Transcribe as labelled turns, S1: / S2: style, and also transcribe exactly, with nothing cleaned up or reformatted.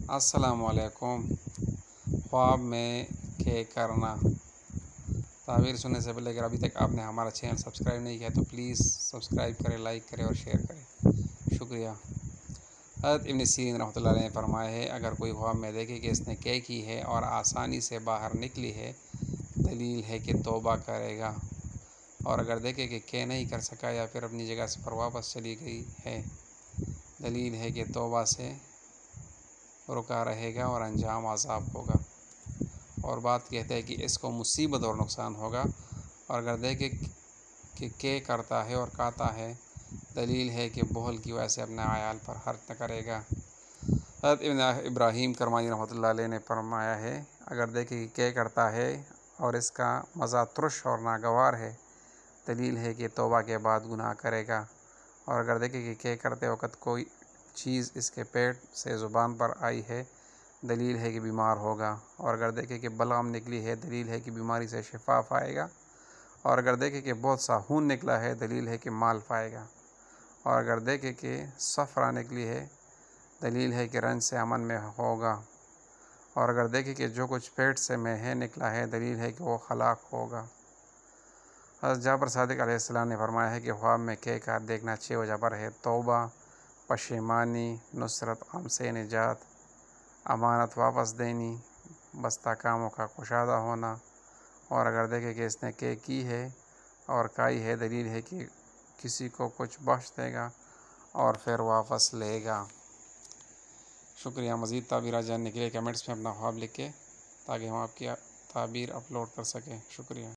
S1: السلام علیکم۔ خواب میں کے کرنا تعبیر سننے سے پہلے اگر ابھی تک آپ نے ہمارا چینل سبسکرائب نہیں کیا تو پلیز سبسکرائب کریں، لائک کریں اور شیئر کریں، شکریہ۔ حضرت ابن سیرین رحمۃ اللہ علیہ نے فرمایا ہے، اگر کوئی خواب میں دیکھے کہ اس نے کے کی ہے اور آسانی سے باہر نکلی ہے، دلیل ہے کہ توبہ کرے گا، اور اگر دیکھے کہ کے نہیں کر سکا یا پھر اپنی جگہ سے پر واپس چلی گئی ہے، دلیل ہے کہ توبہ سے رکا رہے گا اور انجام عذاب ہوگا، اور بات کہتے ہیں کہ اس کو مصیبت اور نقصان ہوگا، اور اگر دیکھے کہ کے کرتا ہے اور کاتا ہے، دلیل ہے کہ بہل کی وجہ سے اپنے عیال پر حرج نہ کرے گا۔ حضرت ابن ابراہیم کرمانی رحمۃ اللہ علیہ نے فرمایا ہے، اگر دیکھے کہ کے کرتا ہے اور اس کا مزہ ترش اور ناگوار ہے، دلیل ہے کہ توبہ کے بعد گناہ کرے گا، اور اگر دیکھے کہ کے کرتے وقت کوئی چیز اس کے پیٹ سے زبان پر آئی ہے، دلیل ہے کہ بیمار ہوگا، اور اگر دیکھے کہ بلغم نکلی ہے، دلیل ہے کہ بیماری سے شفا پائے گا، اور اگر دیکھے کہ بہت سا خون نکلا ہے، دلیل ہے کہ مال پائے گا، اور اگر دیکھے کہ صفرا نکلی ہے، دلیل ہے کہ رنج سے امن میں ہوگا، اور اگر دیکھے کہ جو کچھ پیٹ سے میں ہے نکلا ہے، دلیل ہے کہ وہ ہلاک ہوگا۔ حضرت جعفر صادق علیہ السلام نے فرمایا ہے کہ خواب میں کے کا دیکھنا چھ وجہ پر ہے: توبہ، پشیمانی، نصرت، غم سے نجات، امانت واپس دینی، بستہ کاموں کا کشادہ ہونا، اور اگر دیکھے کہ اس نے کے کی ہے اور کائی ہے، دلیل ہے کہ کسی کو کچھ بخش دے گا اور پھر واپس لے گا۔ شکریہ۔ مزید تعبیرات جاننے کے لیے کمنٹس میں اپنا خواب لکھیں تاکہ ہم آپ کی تعبیر اپلوڈ کر سکیں۔ شکریہ۔